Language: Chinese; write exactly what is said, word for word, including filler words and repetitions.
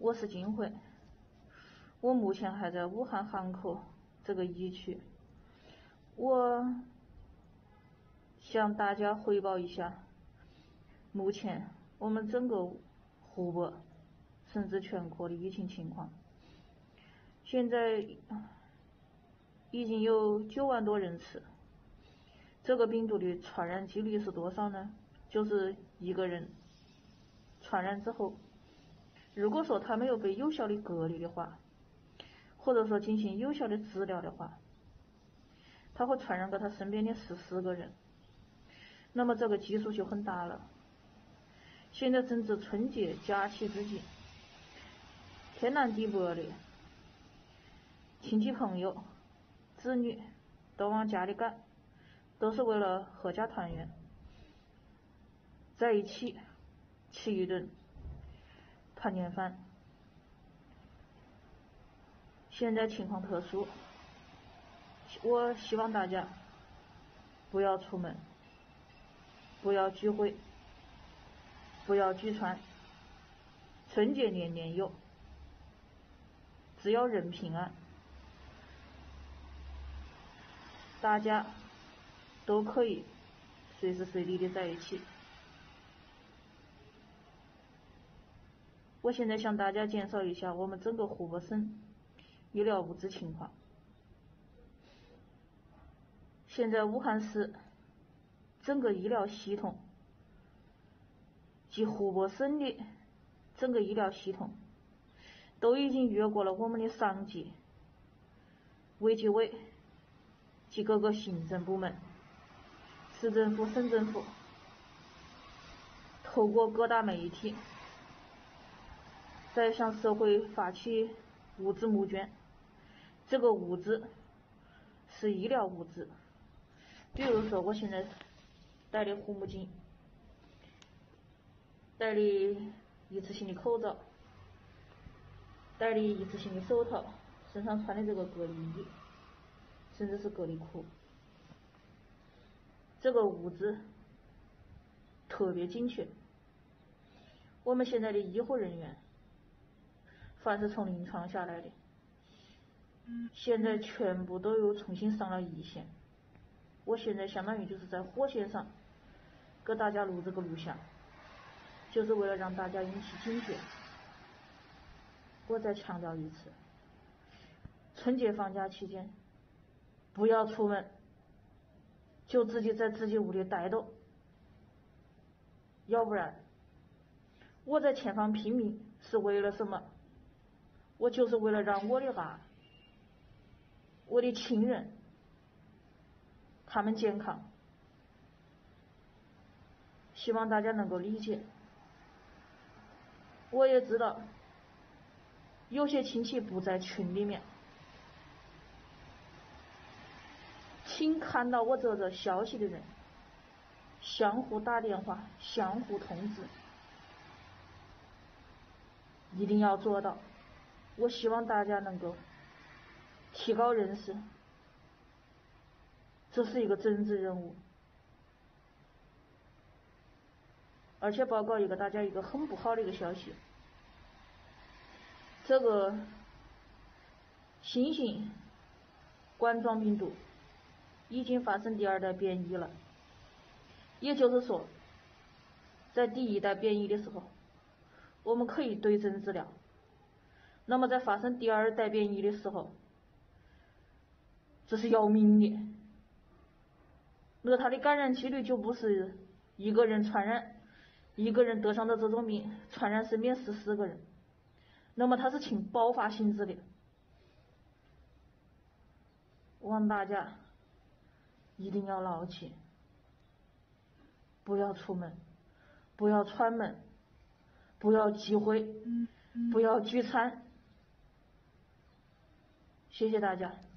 我是金慧，我目前还在武汉汉口这个疫区。我向大家汇报一下，目前我们整个湖北甚至全国的疫情情况。现在已经有九万多人次，这个病毒的传染几率是多少呢？就是一个人传染之后，如果说他没有被有效的隔离的话，或者说进行有效的治疗的话，他会传染给他身边的十四个人，那么这个基数就很大了。现在正值春节假期之际，天南地北的亲戚朋友子女都往家里赶，都是为了阖家团圆，在一起吃一顿团年饭。现在情况特殊，我希望大家不要出门，不要聚会，不要聚餐。春节年年有，只要人平安，大家都可以随时随地的在一起。我现在向大家介绍一下我们整个湖北省医疗物资情况。现在武汉市整个医疗系统及湖北省的整个医疗系统都已经越过了我们的上级卫计委及各个行政部门、市政府、省政府，透过各大媒体在向社会发起物资募捐。这个物资是医疗物资，比如说我现在戴的护目镜，戴的一次性的口罩，戴的一次性的手套，身上穿的这个隔离衣，甚至是隔离裤。这个物资特别精确。我们现在的医护人员凡是从临床下来的，现在全部都又重新上了一线。我现在相当于就是在火线上给大家录这个录像，就是为了让大家引起警觉。我再强调一次，春节放假期间不要出门，就自己在自己屋里待着，要不然我在前方拼命是为了什么？我就是为了让我的娃、我的亲人他们健康。希望大家能够理解。我也知道有些亲戚不在群里面，请看到我这个消息的人相互打电话，相互通知，一定要做到。我希望大家能够提高认识，这是一个政治任务。而且报告一个大家一个很不好的一个消息，这个新型冠状病毒已经发生第二代变异了。也就是说，在第一代变异的时候我们可以对症治疗，那么在发生第二代变异的时候，这是要命的。那它的感染几率就不是一个人传染，一个人得上的这种病传染身边十四个人，那么它是呈爆发性质的。望大家一定要牢记，不要出门，不要串门，不要聚会，不要聚餐。谢谢大家。